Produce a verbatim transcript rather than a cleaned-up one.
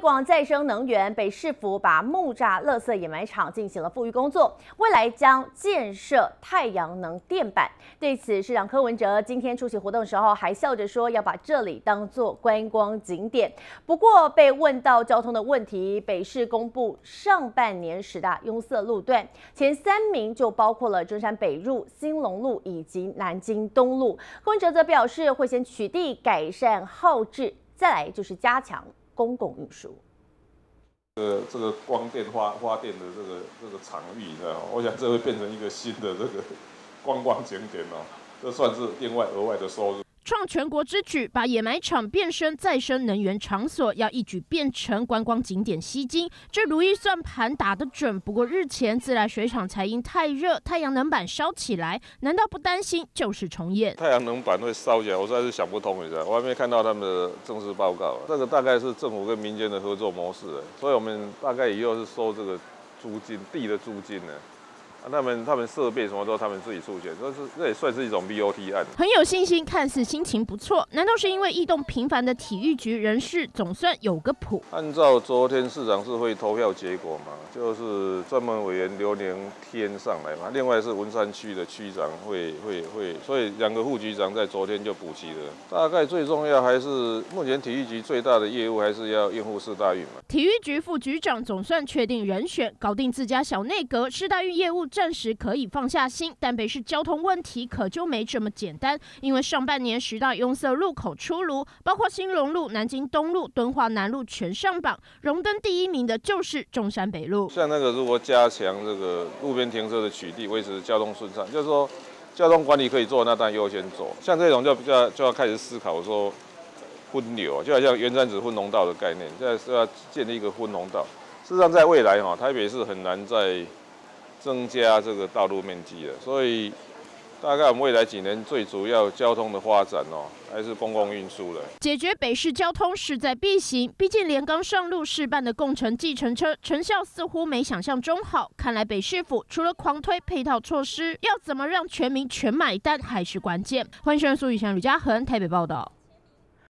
广再生能源，北市府把木栅垃圾掩埋场进行了复育工作，未来将建设太阳能电板。对此，市长柯文哲今天出席活动的时候还笑着说要把这里当作观光景点。不过被问到交通的问题，北市公布上半年十大拥塞路段，前三名就包括了中山北路、兴隆路以及南京东路。柯文哲则表示会先取缔改善耗制，再来就是加强公共运输。 呃，这个光电发发电的这个这个场域，你知道吗？我想这会变成一个新的这个观光景点哦，这算是另外额外的收入。 创全国之举，把掩埋场变身再生能源场所，要一举变成观光景点吸金。这如意算盘打得准，不过日前自来水厂才因太热，太阳能板烧起来，难道不担心旧事重演？ 太阳能板会烧起来，我实在是想不通，你知道，我还没看到他们的正式报告。这个大概是政府跟民间的合作模式，所以我们大概以后是收这个租金，地的租金呢。他们他们设备什么都他们自己出钱，这是这也算是一种 B O T 案。 很有信心，看似心情不错，难道是因为异动频繁的体育局人士总算有个谱？ 按照昨天市长是会投票结果嘛，就是专门委员刘宁添上来嘛，另外是文山区的区长会会会，所以两个副局长在昨天就补齐了。大概最重要还是目前体育局最大的业务还是要应付世大运嘛。 体育局副局长总算确定人选，搞定自家小内阁，世大运业务暂时可以放下心，但北市交通问题可就没这么简单。因为上半年十大拥塞路口出炉，包括兴隆路、南京东路、敦化南路全上榜，荣登第一名的就是中山北路。 像那个如果加强这个路边停车的取缔，维持交通顺畅，就是说交通管理可以做，那当然优先做。像这种就比较就要开始思考说分流，就好像原山子分农道的概念，现在是要建立一个分农道。事实上，在未来哈，台北市很难再增加这个道路面积了，所以大概我们未来几年最主要交通的发展哦，还是公共运输了。 解决北市交通势在必行，毕竟连刚上路试办的共乘计程车成效似乎没想象中好。看来北市府除了狂推配套措施，要怎么让全民全买单还是关键。欢迎收看苏雨翔、吕嘉恒台北报道。